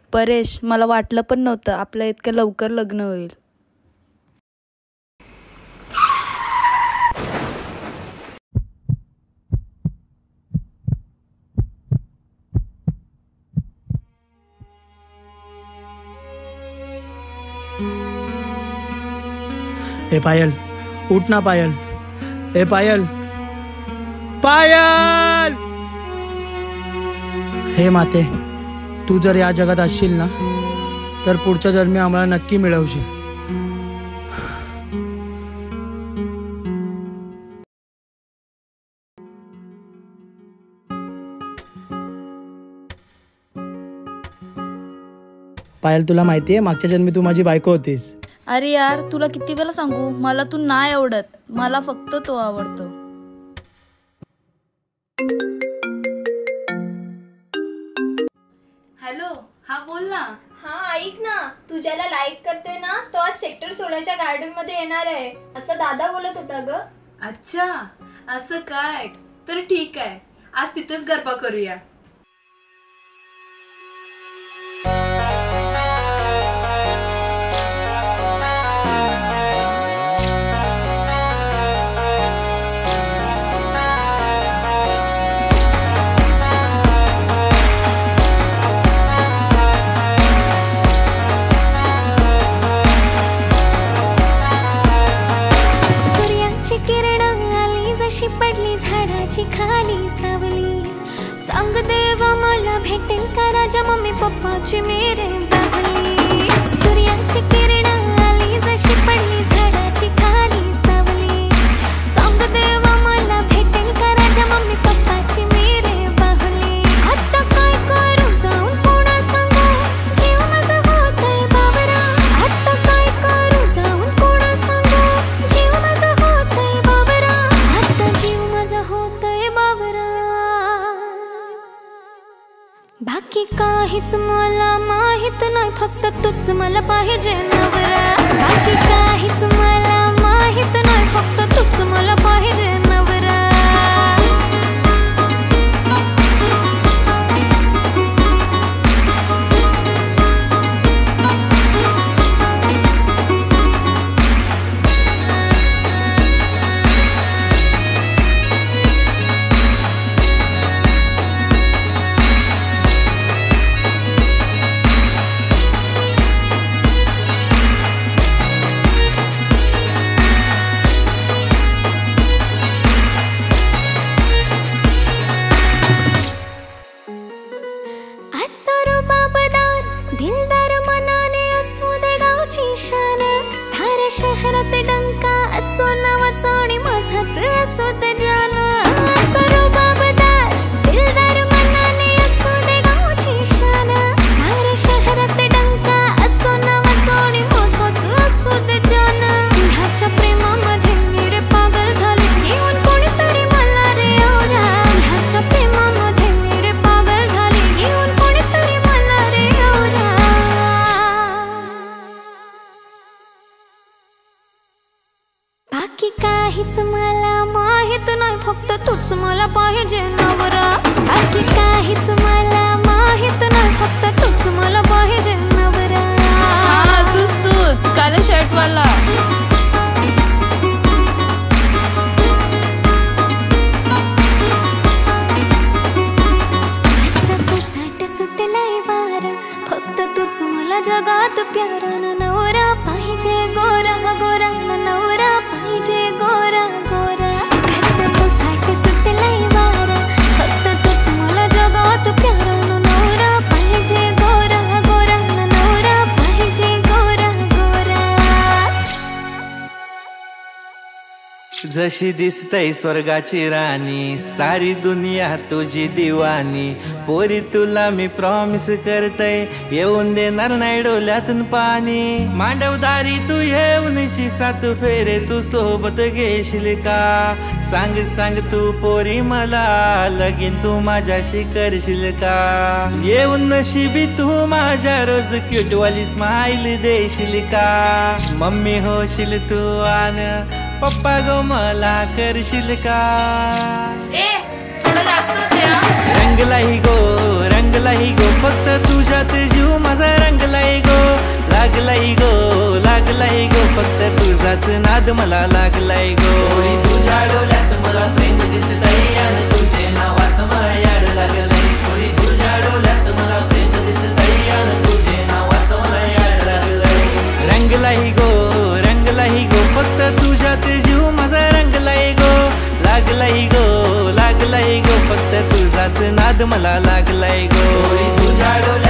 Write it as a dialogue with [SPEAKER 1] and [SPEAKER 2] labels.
[SPEAKER 1] परेश, मला वाटलं पण नव्हतं आपलं इतकं लवकर लग्न होईल.
[SPEAKER 2] ए पायल, उठ ना पायल. ए पायल, पायल. हे माते, तू जर या जगात असशील ना तर पुढच्या जन्मी आम्हाला नक्की मिळवशील. पायल, तुला माहितीये मागच्या जन्मी तू माझी बायको होतीस.
[SPEAKER 1] अरे यार, तुला किती वेळा सांगू, मला तू नाही आवडत, मला फक्त तो आवडतो. हॅलो, हा बोल ना.
[SPEAKER 3] हा ऐक ना, तू ज्याला लाईक करते ना तो आज सेक्टर 16च्या गार्डन मध्ये येणार आहे असं दादा बोलत होता ग.
[SPEAKER 1] अच्छा, असं काय? तर ठीक आहे, आज तिथेच गरबा करूया.
[SPEAKER 3] पडली झाडाची खाली सावली, सांग देवा मला भेटेल का राजा मम्मी पप्पाची मेरे बाहुली. सूर्याची किरण आली जशी पडली झाडाची खाली सावली, सांग देवा मला भेटेल का राजा मम्मी पप्पाची मेरे बाहुली. आता काय करू जाऊन कोणा सांगू, जीव माझा होतोय बाबरा. आता काय करू जाऊन कोणा सांगू, जीव माझा होतोय बाबरा. आता जीव माझा होतोय बाबरा. बाकी काहीच मला माहित नाही, फक्त तूच मला पाहिजे नवरा. बाकी काहीच मला माहित नाही, फक्त तूच मला पाहिजे नवरा. दिलदार मनाने असू दे गावची शान, साऱ्या शहरात डंका असो नावाचा आणि माझाच असो ते जान. असो बाबदार दिलदार मनाने असू दे गावची शान, साऱ्या शहरात डंका असो नावाचा आणि माझाच असो ते जान. ह्याच्या प्रेमामध्ये मी रे पागल झाले, येऊन कोणीतरी मला रे आवरा. ह्याच्या प्रेमामध्ये मी रे पागल झाले, येऊन कोणीतरी मला रे आवरा. बाकी काहीच मला माहित नाही, फक्त तूच मला पाहिजे नवरा. बाकी काहीच मला माहित नाही, फक्त तूच मला पाहिजे नवरा.
[SPEAKER 1] हा, तूच काले शर्ट वाला.
[SPEAKER 3] सुटलाय वारा, फक्त तूच मला जगात प्यारा. नवरा पाहिजे गोरा गोरा, नवरा पाहिजे गोरा गोरा. सोसाट सुटलाय वारा, फक्त तूच मला जगात प्यारा. नवरा पाहिजे गोरा गोरा, नवरा पाहिजे गोरा गोरा.
[SPEAKER 4] जशी दिसतय स्वर्गाची राणी, सारी दुनिया तुझी दिवाणी. पोरी तुला मी प्रॉमिस करतय, येऊन देणार नाही डोल्यातून पाणी. मांडवदारी तू येऊन सात फेरे तू सोबत घेशील का. सांग सांग तू पोरी मला, लगीन तू माझ्याशी करशील का. येऊन नशिबी तू माझ्या रोज क्यूटवाली स्माइल देशील का. मम्मी होशील तू आन पप्पा गो मला करशील का.
[SPEAKER 1] थोडं जास्त होते.
[SPEAKER 4] रंगलाही गो फक्त तुझ्यात जीव माझा नाद मला लागलाय गो. पोरी तुझ्या डोल्यात मला प्रेम दिसतंय आणि तुझे नावाचं मला याड लागलंय. पोरी तुझ्या डोल्यात मला प्रेम दिसतंय आणि तुझे नावाचं मला याड लागलंय. रंगलाही गो रंगलाही गो फक्त तुझ्यात जीव माझा रंगलाय गो. लागलाय गो फक्त तुझाच नाद मला लागलाय गो. पोरी तुझ्या डोल्यात